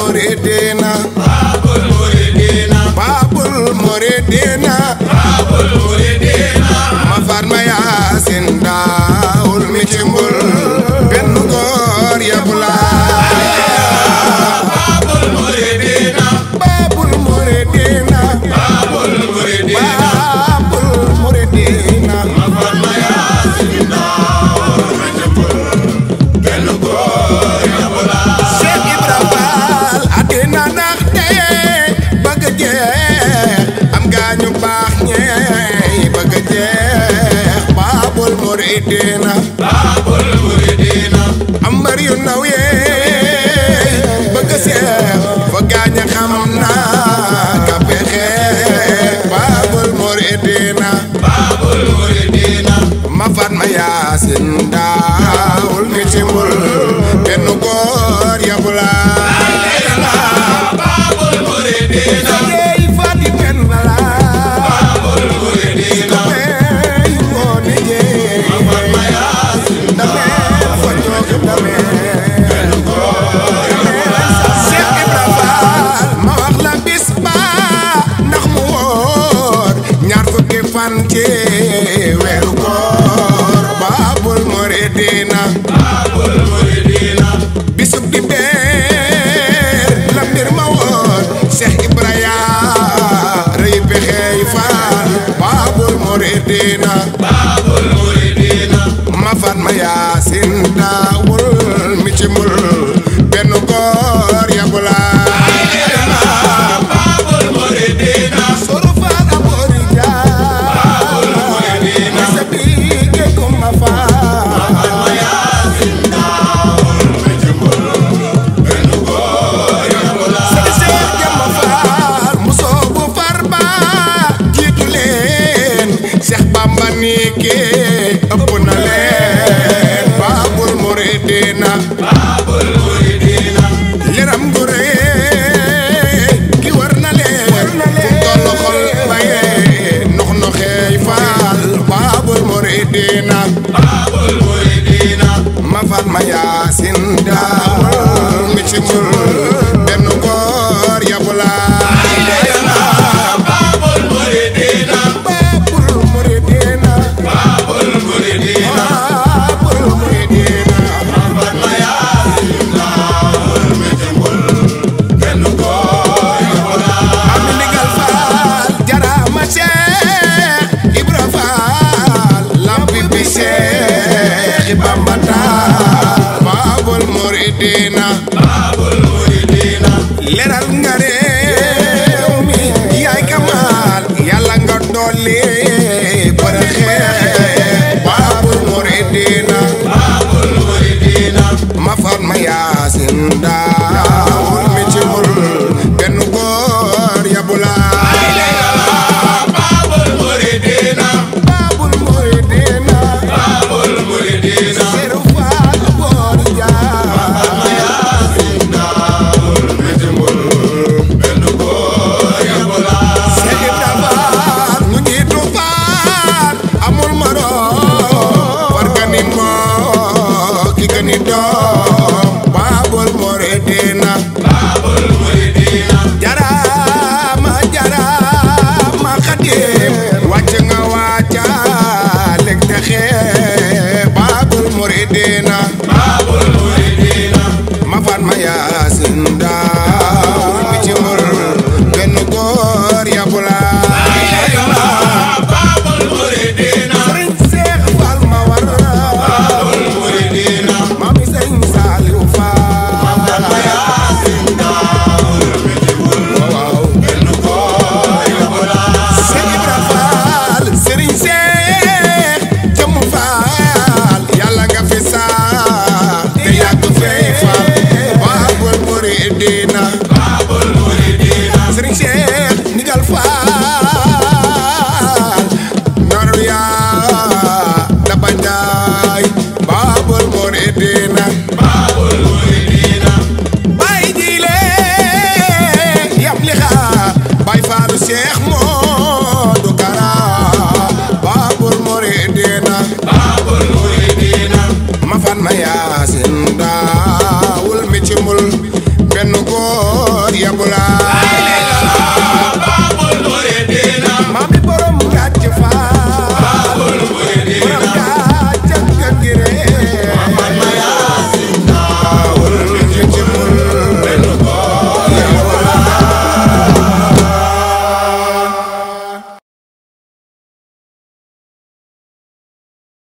muridina Babul muridina Babul muridina Babul muridina ma Fatma Yaasin daawul mi ci mbul benn góor yëpp la Babul muridina Babul muridina Babul muridina Babul muridina ma Fatma Yaasin daawul mi ci mbul benn góor yëpp la Cheikh Ibra Fall àddina nax tey bëgg jeex am gaañu baax ñey bëgg jeex Babul muridina Babul muridina am mbër yu ndaw yee bëgg seex fa gaañ xam naa ka pexe Babul muridina Babul muridina ma Fatma Yaasin daawul mi ci mbul benn góor yëpp la Babul muridina Jeey Fati benn la Babul muridina damay ngoone jeey ma Fatma Yaasin damay fa jóg damay benn góor Cheikh Ibra Fall ma wax la bis ba ndax mu wóor ñaar fukki fan ci weeru koor Babul muridina Babul muridina bisub di beer la mbir ma woon Cheikh Ibrahima rëy pexey Faal Babul muridina Babul muridina ma Fatma Yaasin daawul mi ci mbul benn góor yàggu la Babul muridina soro Faal aboori Babul muridina sa biige kumba Faal Fatma Yaasin daawul mi ci mbul benn góor yëpp la Cheikh Jamba Faal mu soobu farba jiitu leen Cheikh Bamba ni ke ëpp na leen Babul muridina Babul muridina leram gu rëy ki war na leen fu tollu xol bayee nox noxeey Faal Babul muridina Babul muridina ma Fatma Yaasin daawul mi ci mbul benn góor yàpp la Babul muridina Babul muridina Babul muridina Babul muridina Fatma Yaasin daawul mi ci mbul benn góor yëpp la am ndigal Faal jaraama Cheikh Ibra Faal lampi bi Cheikh Bamba taal Babul muridina Babul muridina góor yabula